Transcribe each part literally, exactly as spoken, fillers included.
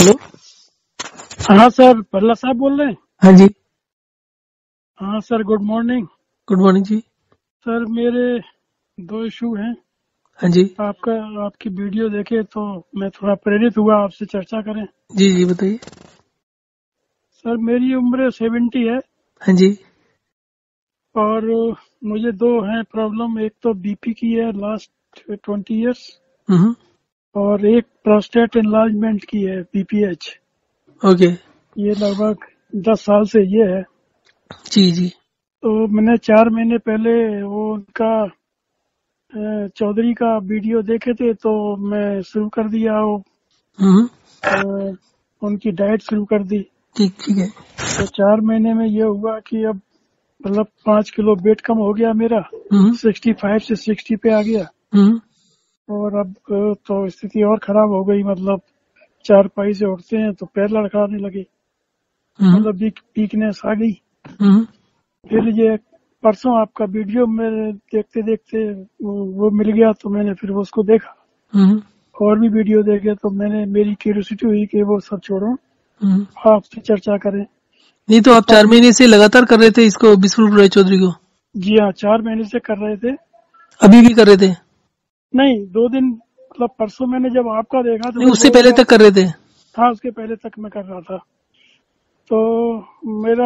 Hello. हाँ sir, Bhalla साहब बोल रहे हैं। हाँ जी, हाँ sir, good morning. Good morning जी। सर मेरे दो इशू हैं। हाँ जी आपका आपकी वीडियो देखे तो मैं थोड़ा प्रेरित हुआ, आपसे चर्चा करें। जी जी बताइए। सर मेरी उम्र सेवेंटी है हाँ जी। और मुझे दो हैं प्रॉब्लम। एक तो बीपी की है लास्ट ट्वेंटी इयर्स, हम्म। और एक प्रोस्टेट एनलार्जमेंट की है, बीपीएच। ओके। ये लगभग दस साल से ये है। जी जी। तो मैंने चार महीने पहले वो उनका अ, चौधरी का वीडियो देखे थे, तो मैं शुरू कर दिया वो हम्म। अ, उनकी डाइट शुरू कर दी। ठीक ठीक है। तो चार महीने में ये हुआ कि अब मतलब पाँच किलो वेट कम हो गया मेरा, हम्म सिक्सटी फाइव से सिक्सटी पे आ गया। हम्म और अब अ, तो स्थिति और खराब हो गई। मतलब चार पाई से उठते हैं तो पैर लड़खड़ाने लगे, हम्म मतलब वीक वीकनेस आ गई। हम्म फिर ये परसों आपका वीडियो में देखते देखते वो, वो मिल गया, तो मैंने फिर उसको देखा। हम्म और भी वीडियो देखे तो मैंने मेरी क्यूरियोसिटी हुई कि वो सब छोड़ो, हम्म। आपसे चर्चा करें। नहीं तो आप चार अब महीने से लगातार कर रहे थे इसको, बिस्कुट राय चौधरी को? जी हाँ, चार महीने से कर रहे थे। अभी भी कर रहे थे? नहीं, दो दिन मतलब परसों मैंने जब आपका देखा तो नहीं, फिर उससे वो पहले मेरा तक कर रहे थे? था, उसके पहले तक मैं कर रहा था। तो मेरा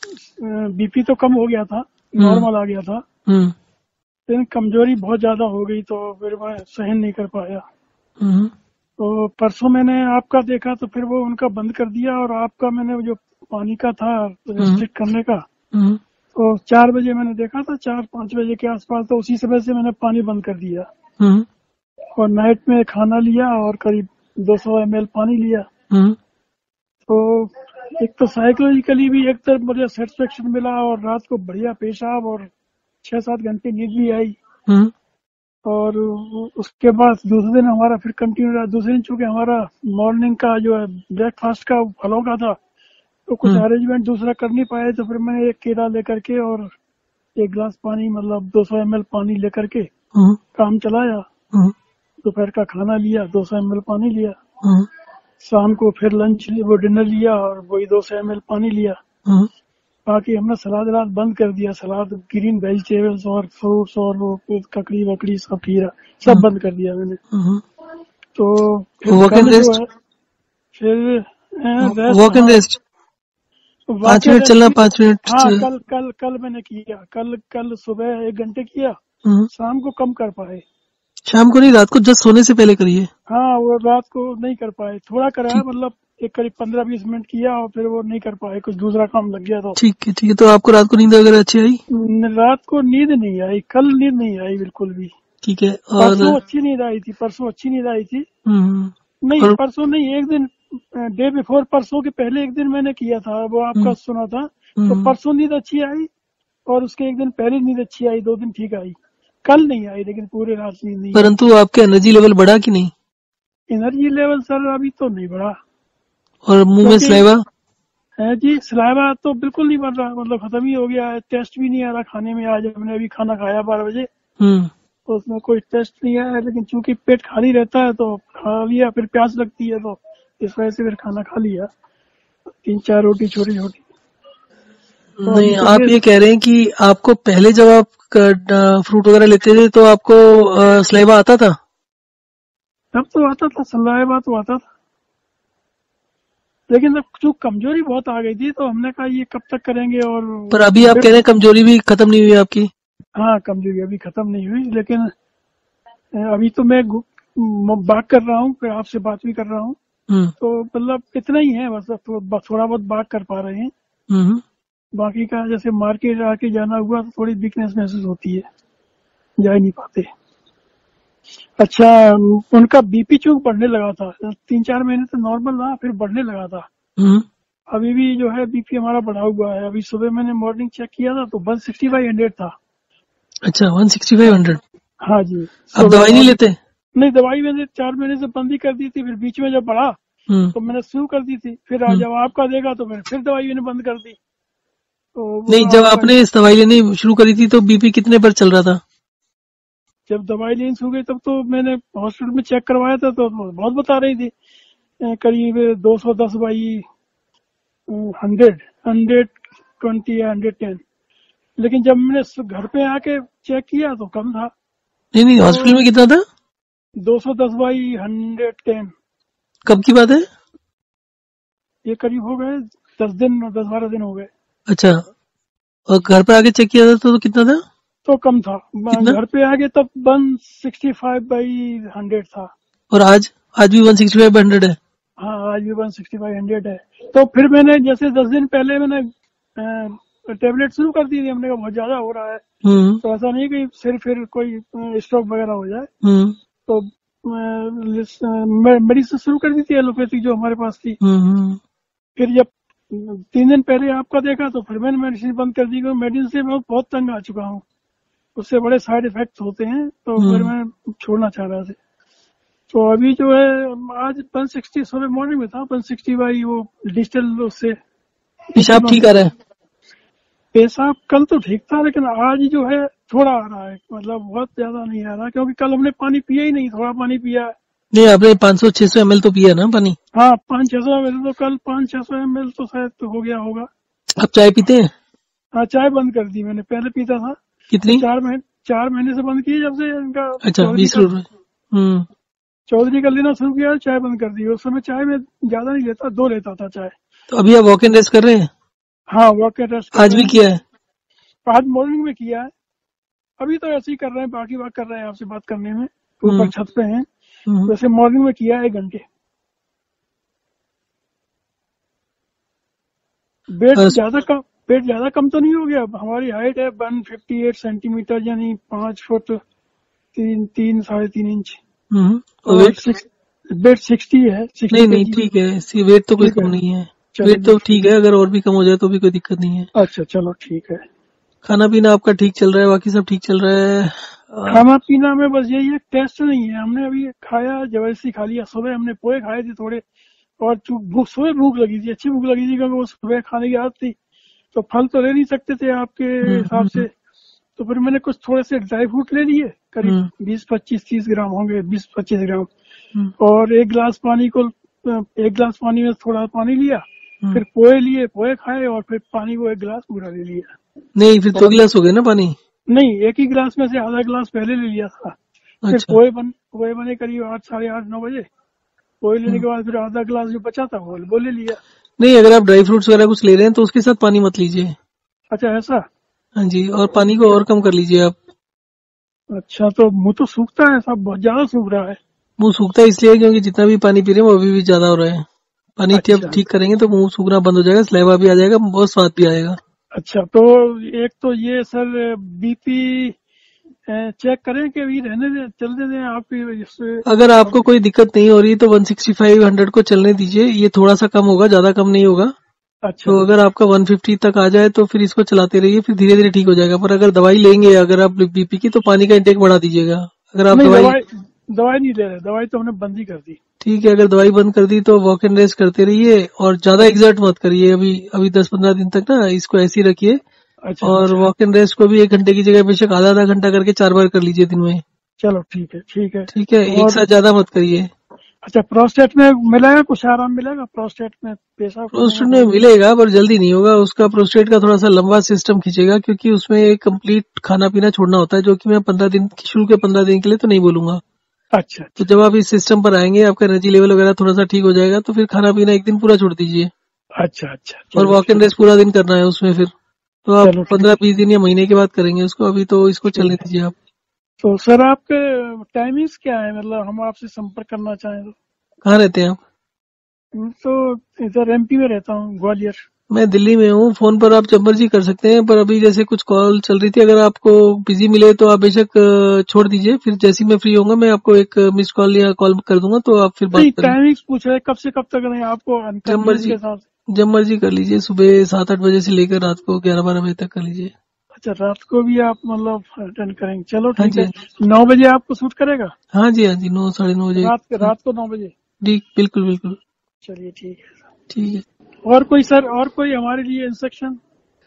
बीपी तो कम हो गया था, हम्म नॉर्मल आ गया था, हम्म लेकिन कमजोरी बहुत ज्यादा हो गई, तो फिर मैं सहन नहीं कर पाया। हम्म तो परसों मैंने आपका देखा तो फिर वो उनका बंद कर दिया, और आपका मैंने जो पानी का था हम्म रिस्ट्रिक्ट करने का, हम्म तो चार बजे मैंने देखा था, चार पाँच बजे के आसपास, तो उसी समय से मैंने पानी बंद कर दिया। हम्म और नाइट में खाना लिया और करीब दो सौ एम एल पानी लिया। हम्म तो एक तो साइकोलॉजिकली भी एक तरफ मुझे सेटिस्फेक्शन मिला, और रात को बढ़िया पेशाब और छह सात घंटे नींद भी आई। हम्म और उसके बाद दूसरे दिन हमारा फिर कंटिन्यू रहा। दूसरे दिन चूंकि हमारा मॉर्निंग का जो है ब्रेकफास्ट का फलों का था, तो कुछ हम्म अरेंजमेंट दूसरा कर नहीं पाए, तो फिर मैंने एक केला लेकर के और एक गिलास पानी, मतलब दो सौ एम एल पानी लेकर के हम्म काम चलाया। हम्म दोपहर का खाना लिया, दो सौ एम एल पानी लिया। हम्म शाम को फिर लंच वो डिनर लिया और वही दो सौ एम एल पानी लिया। हम्म बाकी हमने सलाद वलाद बंद कर दिया, सलाद ग्रीन वेजिटेबल्स और फ्रूट्स और वो ककड़ी वकड़ी सब खीरा सब बंद कर दिया मैंने। हम्म। तो फिर वॉक एंड कल जो रेस्ट? है फिर रेस्ट, वॉक एंड हाँ रेस्ट पाँच वाके मिनट रेस्ट चलना, भी। पाँच मिनट हाँ, च- कल कल कल मैंने किया, कल कल सुबह एक घंटे किया, हम्म। शाम को कम कर पाए। शाम को नहीं, रात को जस्ट सोने से पहले करिए। हाँ, वो रात को नहीं कर पाए, थोड़ा कराया, ठीक मतलब एक करीब पंद्रह बीस मिनट किया, और फिर वो नहीं कर पाए, कुछ दूसरा काम लग गया। तो ठीक है ठीक है। तो आपको रात को नींद वगैरह अच्छी आई? न- रात को नींद नहीं आई, कल नींद नहीं आई बिल्कुल भी। ठीक है। और परसों अच्छी नींद आई थी, परसों अच्छी नींद आई थी। हम्म नहीं, और परसों नहीं, एक दिन डे बिफोर परसों के पहले एक दिन मैंने किया था, वो आपका हम्म सुना था। तो हम्म। परसों नींद अच्छी आई, और उसके एक दिन पहले नींद अच्छी आई, दो दिन ठीक आई। कल नहीं आई, लेकिन पूरे रात नींद नहीं आई। परंतु आपका एनर्जी लेवल बढ़ा कि नहीं? एनर्जी लेवल सर अभी तो नहीं बढ़ा, और मुंह में क्योंकि सलाइवा? है जी, सलाइवा तो बिल्कुल नहीं बढ़ रहा, मतलब खत्म ही हो गया है। टेस्ट भी नहीं आ रहा खाने में। आज हमने अभी खाना खाया बारह बजे, हम्म तो उसमें कोई टेस्ट नहीं आया, लेकिन चूंकि पेट खाली रहता है तो खा लिया, फिर प्यास लगती है, तो इस वजह से फिर खाना खा लिया, तीन चार रोटी छोटी छोटी। तो अभी नहीं, तो आप ये ये कह रहे हैं कि आपको पहले जब आप फ्रूट वगैरह लेते थे तो आपको सलाइवा आता था? तब तो आता था, सलाइवा तो आता था, लेकिन अब जो कमजोरी बहुत आ गई थी, तो हमने कहा ये कब तक करेंगे। और पर अभी आप फिर कह रहे हैं कमजोरी भी खत्म नहीं हुई आपकी? हाँ, कमजोरी अभी खत्म नहीं हुई, लेकिन अभी तो मैं गु- म- बात कर रहा हूँ, फिर आपसे बात भी कर रहा हूँ। हम्म तो मतलब इतना ही है बस, अब तो ब- थोड़ा बहुत बात कर पा रहे हैं। हम्म बाकी का जैसे मार्केट आके जाना हुआ तो थोड़ी वीकनेस महसूस होती है, जा ही नहीं पाते। अच्छा, उनका बीपी चूक बढ़ने लगा था, तीन चार महीने तो नॉर्मल रहा, फिर बढ़ने लगा था। हम्म। अभी भी जो है बीपी हमारा बढ़ा हुआ है। अभी सुबह मैंने मॉर्निंग चेक किया था तो वन सिक्सटी बाई हंड्रेड था। अच्छा, वन सिक्सटी फाइव हाँ, हंड्रेड हाँ जी, आप सुबह दवाई नहीं मॉर्निंग। लेते? नहीं, दवाई मैंने चार महीने से बंद ही कर दी थी, फिर बीच में जब बढ़ा हम्म तो मैंने शुरू कर दी थी, फिर आज हम्म। जब आपका देखा तो मैंने फिर दवाई मैंने बंद कर दी। तो वो नहीं, जब आपका आपने इस दवाई लेनी शुरू करी थी तो बीपी कितने पर चल रहा था? जब दवाई लेनी शुरू हुई तब तो मैंने हॉस्पिटल में चेक करवाया था, तो बहुत बता रही थी। करीब दो सौ दस बाई हंड्रेड हंड्रेड ट्वेंटी या हंड्रेड टेन। लेकिन जब मैंने घर पे आके चेक किया तो कम था। नहीं नहीं, तो हॉस्पिटल में कितना था? दो सौ दस बाई हंड्रेड टेन। कब की बात है? ये करीब हो गए दस दिन दस बारह दिन हो गए। अच्छा, और घर पे आके चेक किया था तो, तो कितना था? तो कम था। कितना? घर पे आके तब one sixty five by hundred था। और आज? आज भी वन सिक्सटी फाइव हंड्रेड है? हाँ, आज भी वन सिक्सटी फाइव हंड्रेड है। तो फिर मैंने जैसे दस दिन पहले मैंने टेबलेट शुरू कर दी थी। हमने कहा बहुत ज्यादा हो रहा है, हम्म तो ऐसा नहीं कि सिर फिर कोई स्ट्रोक वगैरह हो जाए। हम्म तो मेडिसिन शुरू कर दी थी एलोपैथिक जो हमारे पास थी। हम्म फिर जब तीन दिन पहले आपका देखा तो फिर मैंने मेडिसिन बंद कर दी, क्योंकि मेडिसिन से मैं बहुत तंग आ चुका हूँ। उससे बड़े साइड इफेक्ट्स होते हैं, तो फिर हम्म। मैं छोड़ना चाह रहा था। तो अभी जो है आज वन सिक्सटी सुबह मॉर्निंग में था वन सिक्सटी बाई वो डिजिटल उससे पेशाब ठीक आ रहा है? पेशाब कल तो ठीक था, लेकिन आज जो है थोड़ा आ रहा है, मतलब बहुत ज्यादा नहीं आ रहा, क्योंकि कल हमने पानी पिया ही नहीं, थोड़ा पानी पिया। नहीं, आपने पाँच सौ छह सौ एम एल तो पिया ना पानी? हाँ, पाँच छह सौ एम एल तो कल पाँच छह सौ एम एल तो शायद तो हो गया होगा। आप चाय पीते हैं? हाँ, चाय बंद कर दी मैंने, पहले पीता था। तो कितनी? चार महीने चार महीने से बंद की, जब से इनका अच्छा, चौधरी बीस का रुपए। हम्म। चौधरी का लेना शुरू किया, चाय बंद कर दी। उस समय चाय में ज्यादा नहीं लेता, दो लेता था चाय। तो अभी आप वॉक इन रेस्ट कर रहे हैं? हाँ, वॉक एंड रेस्ट कर आज रहे भी हैं। किया है? आज मॉर्निंग में किया है। अभी तो ऐसे ही कर रहे हैं, बाकी बात कर रहे हैं आपसे बात करने में, ऊपर हम्म छत पे हैं। हम्म। वैसे मॉर्निंग में किया है एक घंटे। वेट बस। ज्यादा कम वेट ज्यादा कम तो नहीं हो गया? अब हमारी हाइट है वन फिफ्टी एट सेंटीमीटर, यानी पांच फुट तीन तीन साढ़े तीन इंच। हम्म। और और वेट? सिक्स वेट सिक्सटी है, सिक्सटी नहीं के नहीं, जी। ठीक है, सी वेट तो कोई ठीक कम है, नहीं है। वेट चलिए तो ठीक ठीक। है, अगर और भी कम हो जाए तो भी कोई दिक्कत नहीं है। अच्छा, चलो ठीक है। खाना पीना आपका ठीक चल रहा है, बाकी सब ठीक चल रहा है? आ, खाना पीना में बस यही है, टेस्ट नहीं है। हमने अभी खाया, जबरदस्ती खा लिया। सुबह हमने पोहे खाए थे थोड़े, और चूक- भूख सुबह भूख लगी थी, अच्छी भूख लगी थी, क्योंकि वो सुबह खाने की आदत थी। तो फल तो ले नहीं सकते थे आपके हम्म हिसाब हम्म से। तो फिर मैंने कुछ थोड़े से ड्राई फ्रूट ले लिए, करीब हम्म बीस पच्चीस तीस ग्राम होंगे, बीस पच्चीस ग्राम। हम्म और एक गिलास पानी को एक गिलास पानी में थोड़ा पानी लिया। हम्म। फिर पोहे लिए, पोहे खाए, और फिर पानी को एक गिलास पूरा ले लिया। नहीं, फिर दो और गिलास हो गए ना पानी? नहीं, एक ही गिलास में से आधा गिलास पहले ले लिया था। फिर अच्छा। पोहे बन पोहे बने करीब आठ साढ़े आठ नौ बजे। पोहे लेने हम्म। के बाद फिर आधा गिलास जो बचा था वो वो ले लिया। नहीं, अगर आप ड्राई फ्रूट्स वगैरह कुछ ले रहे हैं तो उसके साथ पानी मत लीजिए। अच्छा, ऐसा? हाँ जी, और पानी को और कम कर लीजिए आप। अच्छा, तो मुंह तो सूखता है, सब बहुत ज्यादा सूख रहा है। मुंह सूखता है इसलिए क्योंकि जितना भी पानी पी रहे हैं वो अभी भी ज्यादा हो रहा है। पानी जब अच्छा ठीक करेंगे तो मुंह सूखना बंद हो जाएगा, सलाइवा भी आ जाएगा, बहुत स्वाद भी आएगा। अच्छा। तो एक तो ये सर बीपी चेक करें कि अभी रहने दें, चलने दें आपकी इससे? अगर आपको कोई दिक्कत नहीं हो रही तो वन सिक्सटी फाइव हंड्रेड को चलने दीजिए, ये थोड़ा सा कम होगा, ज्यादा कम नहीं होगा। अच्छा। तो अगर आपका वन फिफ्टी तक आ जाए तो फिर इसको चलाते रहिए, फिर धीरे धीरे ठीक हो जाएगा। पर अगर दवाई लेंगे अगर आप बीपी की तो पानी का इंटेक बढ़ा दीजिएगा। अगर आप नहीं, दवाई, दवाई दवाई नहीं ले रहे, दवाई तो हमने बंद ही कर दी। ठीक है, अगर दवाई बंद कर दी तो वॉक एंड रेस्ट करते रहिए और ज्यादा एग्जर्ट मत करिए। अभी अभी दस पंद्रह दिन तक ना इसको ऐसे ही रखिए। अच्छा और अच्छा। वॉक एंड रेस्ट को भी एक घंटे की जगह बेशक आधा आधा घंटा करके चार बार कर लीजिए दिन में। चलो ठीक है, ठीक है। ठीक है, एक और साथ ज्यादा मत करिए। अच्छा, प्रोस्टेट में मिलेगा कुछ आराम? मिलेगा प्रोस्टेट में पेशाब करने में प्रोस्टेट में थोड़ा? मिलेगा पर जल्दी नहीं होगा। उसका प्रोस्टेट का थोड़ा सा लंबा सिस्टम खींचेगा, क्योंकि उसमें एक कंप्लीट खाना पीना छोड़ना होता है, जो कि मैं पंद्रह दिन शुरू के पंद्रह दिन के लिए तो नहीं बोलूंगा। अच्छा तो अच्छा जब आप इस सिस्टम पर आएंगे आपका एनर्जी लेवल वगैरह थोड़ा सा ठीक हो जाएगा, तो फिर खाना पीना एक दिन पूरा छोड़ दीजिए। अच्छा अच्छा। और चलो वॉक एंड ठीक। रेस्ट पूरा दिन करना है उसमें। फिर तो आप चलो ठीक। पंद्रह बीस दिन या महीने के बाद करेंगे उसको, अभी तो इसको चलने ठीक है। दीजिए आप। तो सर आपके टाइमिंग्स क्या है, मतलब हम आपसे संपर्क करना चाहें तो? कहाँ रहते हैं आप? मैं तो इधर एमपी में रहता हूँ, ग्वालियर। मैं दिल्ली में हूँ। फोन पर आप जब मर्जी कर सकते हैं, पर अभी जैसे कुछ कॉल चल रही थी, अगर आपको बिजी मिले तो आप बेशक अ, छोड़ दीजिए। फिर जैसे ही मैं फ्री होऊंगा मैं आपको एक मिस कॉल या कॉल कर दूंगा, तो आप फिर बात नहीं, करें। टाइमिंग्स पूछ रहे कब से कब तक नहीं, आपको जब कन्वीनियंस के मर्जी, हिसाब से? जब मर्जी कर लीजिए। सुबह सात आठ बजे से लेकर रात को ग्यारह बारह बजे तक कर लीजिए। अच्छा, रात को भी आप मतलब अटेंड करेंगे? चलो हाँ ठीक जी, है। हाँ जी। नौ बजे आपको सूट करेगा? हाँ जी, हाँ जी, नौ साढ़े नौ बजे। रात हाँ, रात को नौ बजे? ठीक, बिल्कुल बिल्कुल। चलिए ठीक है। ठीक है। और कोई सर, और कोई हमारे लिए इंस्ट्रक्शन?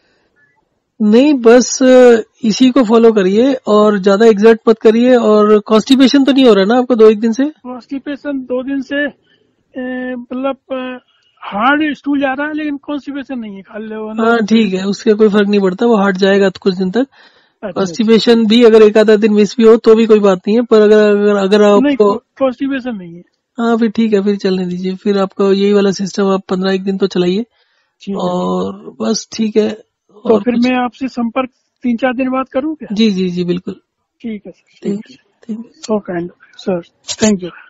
नहीं, बस अ, इसी को फॉलो करिए और ज्यादा एग्जर्ट मत करिए। और कॉन्स्टिपेशन तो नहीं हो रहा ना आपको दो एक दिन से? कॉन्स्टिपेशन दो दिन से ए, मतलब हार्ड स्टूल जा रहा है लेकिन कॉन्स्टिपेशन नहीं है, खाली वो हाँ मतलब ठीक है, उससे कोई फर्क नहीं पड़ता, वो हट जाएगा तो कुछ दिन तक। अच्छा अच्छा अच्छा। कॉन्स्टिपेशन भी अगर एक आधा दिन मिस भी हो तो भी कोई बात नहीं है, पर अगर अगर अगर नहीं आपको, कॉन्स्टिपेशन नहीं है। हाँ फिर ठीक है, फिर चलने दीजिए, फिर आपका यही वाला सिस्टम आप पंद्रह एक दिन तो चलाइए। ठीक है ठीक है। और बस ठीक है। तो और फिर कुछ, मैं आपसे संपर्क तीन चार दिन बाद करूँ क्या? जी जी जी बिल्कुल। ठीक है सर, ठीक ठीक है। ठीक। So kind sir, thank you.